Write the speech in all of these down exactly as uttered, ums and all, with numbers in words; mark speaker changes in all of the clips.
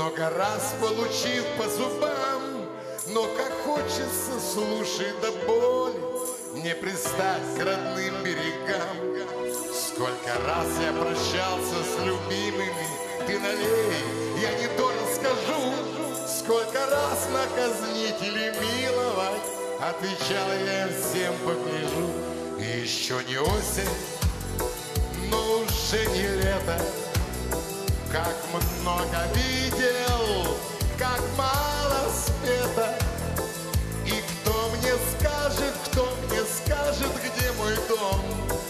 Speaker 1: много раз получив по зубам, но как хочется, слушай до боли, не пристать к родным берегам. Сколько раз я прощался с любимыми, ты налей, я не то расскажу. Сколько раз наказнить или миловать, отвечал я всем погляжу. И еще не осень, но уже не лето. Как много видел, как мало спето. И кто мне скажет, кто мне скажет, где мой дом?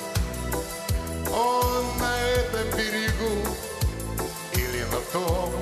Speaker 1: Он на этом берегу или на том?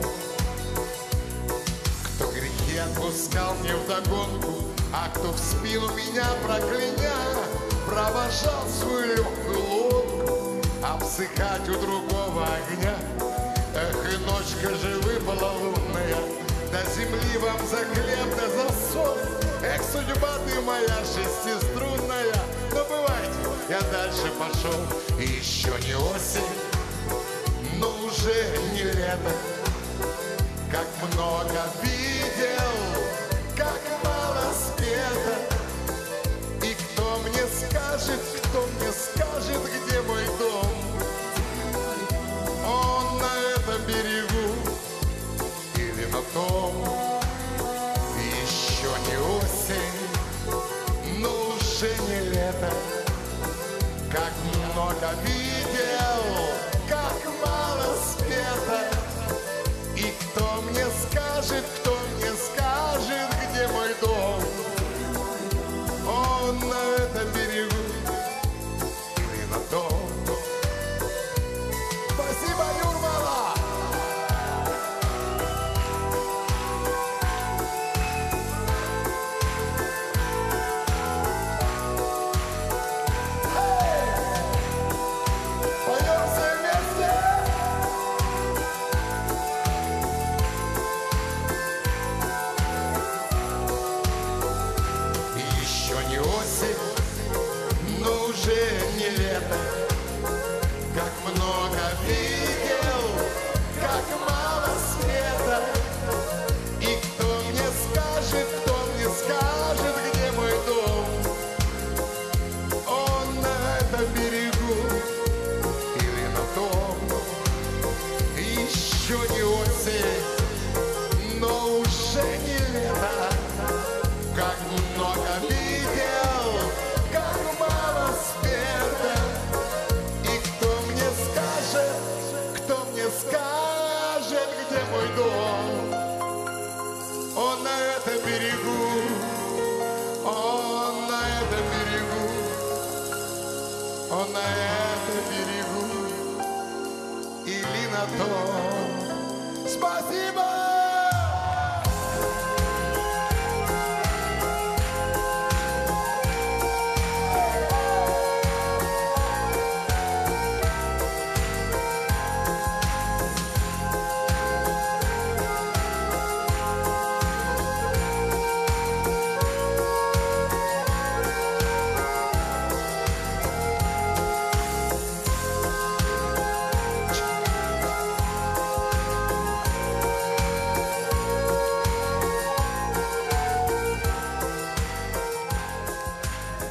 Speaker 1: Кто грехи отпускал мне вдогонку, а кто в спину меня прокляня, провожал свою легкую лодку обсыхать у другого огня. Эх, и ночка же выпала лунная, до земли вам за хлеб, да за сон. Эх, судьба ты моя шестиструнная, но бывайте, я дальше пошел. И еще не осень, но уже не лето. Как много видел, как мало спето. И кто мне скажет, кто мне скажет, где мой дом? Он на этом берегу или на том? Еще не осень, но уже не лето. Как много видел, как мало спето. И кто мне скажет, кто мне скажет, где мой дом? Он на этом берегу или на том? Спасибо, Юрмала! Поем все вместе! Еще не осень, но уже не лето. Как много видел, как мало света. И кто мне скажет, кто мне скажет, где мой дом? Он на этом берегу или на том? Еще не осень, но уже не лето. Как много видел, как мало света. И кто мне скажет, кто мне скажет, где мой дом? Он на этом берегу, он на этом берегу, он на этом берегу или на том? Спасибо!